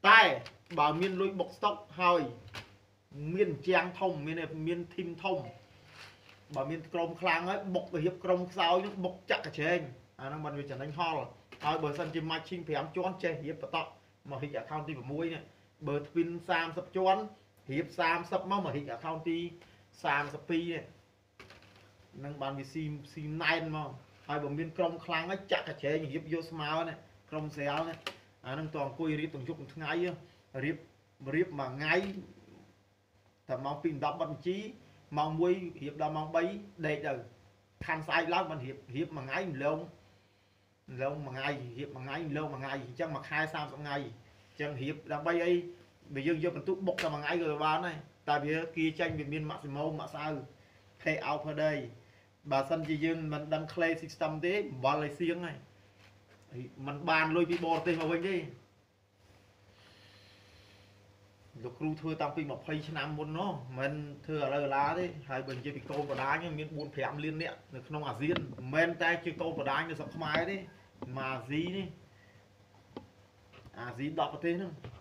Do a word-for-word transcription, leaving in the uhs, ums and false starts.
តែបើមានលុយបុកស្តុកហើយមានជាងធំមានមានធីមធំបើមានក្រុមខ្លាំងហើយបុកទៅរៀបក្រុមខ្សោយនោះបុកចាក់កញ្ឆេងអាហ្នឹងមិនវាចំណេញហល់ហើយបើសិនជា matching 5ជាន់ចេះរៀបបន្តមក hit account ទី6នេះបើ twin 30ជាន់រៀប30មកមក hit account ទី32នេះនឹងបានវាស៊ីស៊ីណែនមកហើយបើមានក្រុមខ្លាំងហើយចាក់កញ្ឆេងរៀបយកស្មើនេះក្រុមស្រាលនេះអាហ្នឹងតអង្គុយរៀបទាំងយប់ទាំងថ្ងៃរៀបរៀបមួយថ្ងៃតែម៉ោងពីដប់បាត់បញ្ជីម៉ោងមួយរៀបដល់ម៉ោង3ដេកទៅខាន់ស្អែកឡើងមិនរៀបរៀបមួយថ្ងៃម្លងម្លងមួយថ្ងៃរៀបមួយថ្ងៃម្លងមួយថ្ងៃអញ្ចឹងមួយខែ30ថ្ងៃអញ្ចឹងរៀបដើម្បីអីបើយើងយកបន្ទុកបុកតែមួយថ្ងៃក៏បានដែរតែវាគៀចាញ់វាមាន maximum មួយសៅ pay out per day បើសិនជាយើងមិនដឹង clay system ទេអំបល់ឲ្យសៀងហើយมันបានលុយពីបរទេសមកវិញទេលោកគ្រូធ្វើតាំងពី20ឆ្នាំមុននោះមិនធ្វើឥឡូវឥឡាទេហើយបើនិយាយពីកូនបដាញមាន4 5លាននាក់នៅក្នុងអាស៊ានមិនមែនតែជាកូនបដាញនៅស្រុកខ្មែរទេមកអាស៊ីនេះអាស៊ី10ប្រទេសហ្នឹង